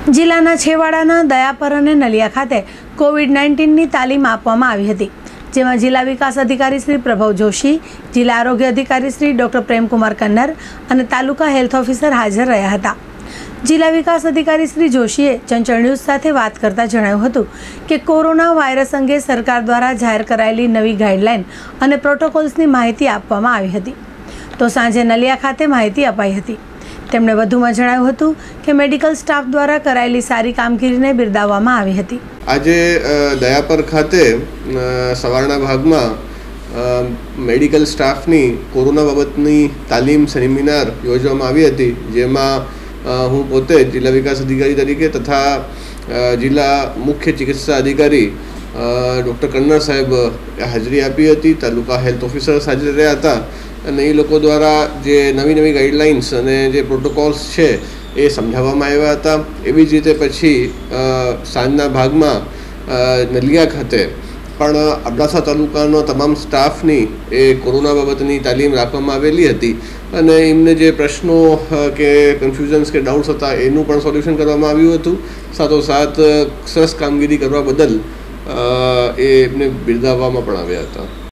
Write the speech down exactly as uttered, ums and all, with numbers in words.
જિલ્લાના છેવાડાના દયાપર અને નલિયા ખાતે કોવિડ નાઇન્ટીનની તાલીમ આપવામાં આવી હતી, જેમાં જિલ્લા વિકાસ અધિકારી શ્રી પ્રભવ જોશી, જિલ્લા આરોગ્ય અધિકારી શ્રી ડૉક્ટર પ્રેમકુમાર કન્નર અને તાલુકા હેલ્થ ઓફિસર હાજર રહ્યા હતા। જિલ્લા વિકાસ અધિકારી શ્રી જોશીએ ચંચળ ન્યૂઝ સાથે વાત કરતા જણાવ્યું હતું કે કોરોના વાયરસ અંગે સરકાર દ્વારા જાહેર કરાયેલી નવી ગાઈડલાઇન અને પ્રોટોકોલ્સની માહિતી આપવામાં આવી હતી, તો સાંજે નલિયા ખાતે માહિતી અપાઈ હતી। તેમણે વધુમાં જણાવ્યું હતું કે મેડિકલ સ્ટાફ દ્વારા કરાયેલી સારી કામગીરીને બિરદાવવામાં આવી હતી। આજે દયાપર ખાતે સવારના ભાગમાં મેડિકલ સ્ટાફની કોરોના બાબતની તાલીમ સેમિનાર યોજવામાં આવી હતી, જેમાં હું પોતે જિલ્લા વિકાસ અધિકારી તરીકે તથા જિલ્લા મુખ્ય ચિકિત્સા અધિકારી ડૉક્ટર કન્નર સાહેબ હાજરી આપી હતી। તાલુકા હેલ્થ ઓફિસર્સ હાજર રહ્યા હતા અને એ લોકો દ્વારા જે નવી નવી ગાઈડલાઇન્સ અને જે પ્રોટોકોલ્સ છે એ સમજાવવામાં આવ્યા હતા। એવી જ રીતે પછી સાંજના ભાગમાં નલિયા ખાતે પણ અબડાસા તાલુકાનો તમામ સ્ટાફની એ કોરોના બાબતની તાલીમ રાખવામાં આવેલી હતી અને એમને જે પ્રશ્નો કે કન્ફ્યુઝન્સ કે ડાઉટ્સ હતા એનું પણ સોલ્યુશન કરવામાં આવ્યું હતું। સાથોસાથ સરસ કામગીરી કરવા બદલ એ એમને બિરદાવવામાં પણ આવ્યા હતા।